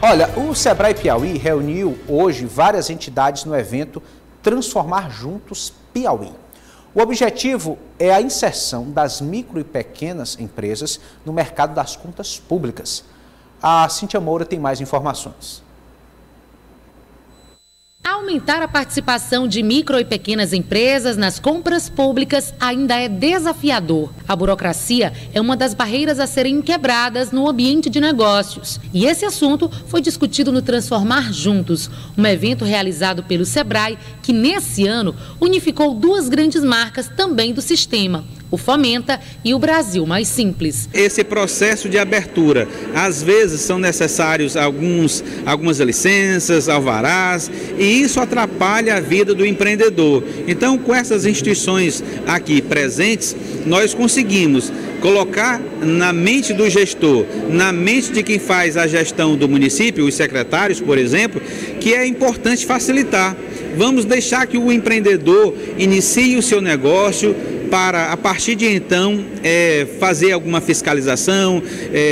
Olha, o Sebrae Piauí reuniu hoje várias entidades no evento Transformar Juntos Piauí. O objetivo é a inserção das micro e pequenas empresas no mercado das contas públicas. A Cíntia Moura tem mais informações. Aumentar a participação de micro e pequenas empresas nas compras públicas ainda é desafiador. A burocracia é uma das barreiras a serem quebradas no ambiente de negócios. E esse assunto foi discutido no Transformar Juntos, um evento realizado pelo Sebrae, que nesse ano unificou duas grandes marcas também do sistema: o Fomenta e o Brasil Mais Simples. Esse processo de abertura, às vezes são necessários algumas licenças, alvarás, e isso atrapalha a vida do empreendedor. Então, com essas instituições aqui presentes, nós conseguimos colocar na mente do gestor, na mente de quem faz a gestão do município, os secretários, por exemplo, que é importante facilitar. Vamos deixar que o empreendedor inicie o seu negócio, para, a partir de então, fazer alguma fiscalização,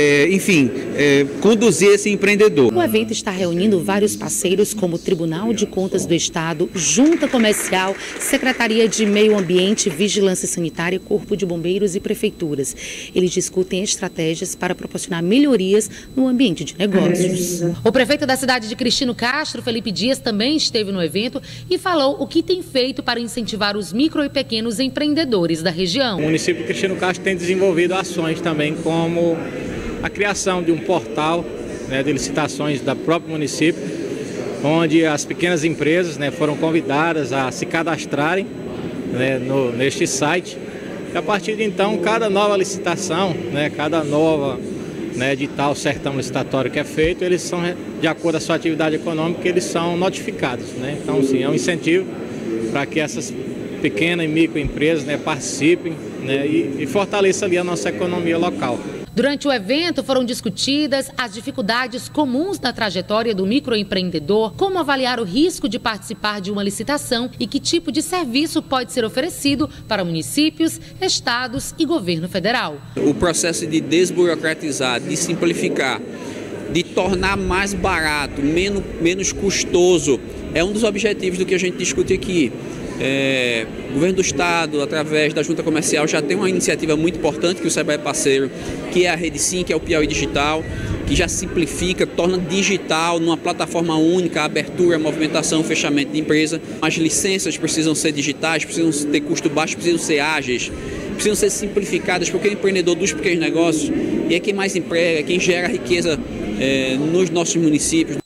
conduzir esse empreendedor. O evento está reunindo vários parceiros como o Tribunal de Contas do Estado, Junta Comercial, Secretaria de Meio Ambiente, Vigilância Sanitária, Corpo de Bombeiros e prefeituras. Eles discutem estratégias para proporcionar melhorias no ambiente de negócios. O prefeito da cidade de Cristino Castro, Felipe Dias, também esteve no evento e falou o que tem feito para incentivar os micro e pequenos empreendedores da região. O município de Cristino Castro tem desenvolvido ações também, como a criação de um portal de licitações do próprio município, onde as pequenas empresas foram convidadas a se cadastrarem neste site. E a partir de então, cada nova licitação, cada nova edital, certame licitatório que é feito, eles são, de acordo com a sua atividade econômica, eles são notificados. Então, sim, é um incentivo para que essas pequenas e microempresas participem e fortaleçam ali a nossa economia local. Durante o evento foram discutidas as dificuldades comuns na trajetória do microempreendedor, como avaliar o risco de participar de uma licitação e que tipo de serviço pode ser oferecido para municípios, estados e governo federal. O processo de desburocratizar, de simplificar, de tornar mais barato, menos custoso, é um dos objetivos do que a gente discute aqui. O governo do estado, através da Junta Comercial, já tem uma iniciativa muito importante que o Sebrae é parceiro, que é a Rede Sim, que é o Piauí Digital, que já simplifica, torna digital, numa plataforma única, a abertura, a movimentação, o fechamento de empresa. As licenças precisam ser digitais, precisam ter custo baixo, precisam ser ágeis, precisam ser simplificadas, porque o empreendedor dos pequenos negócios é quem mais emprega, quem gera riqueza nos nossos municípios.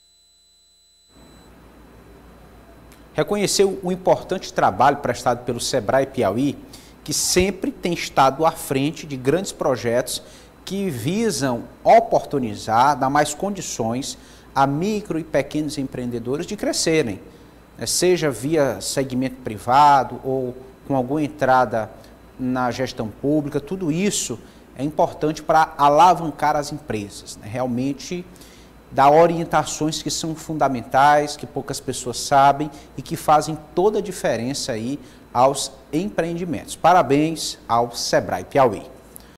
Reconheceu o importante trabalho prestado pelo Sebrae Piauí, que sempre tem estado à frente de grandes projetos que visam oportunizar, dar mais condições a micro e pequenos empreendedores de crescerem, seja via segmento privado ou com alguma entrada na gestão pública. Tudo isso é importante para alavancar as empresas, realmente dar orientações que são fundamentais, que poucas pessoas sabem e que fazem toda a diferença aí aos empreendimentos. Parabéns ao Sebrae Piauí.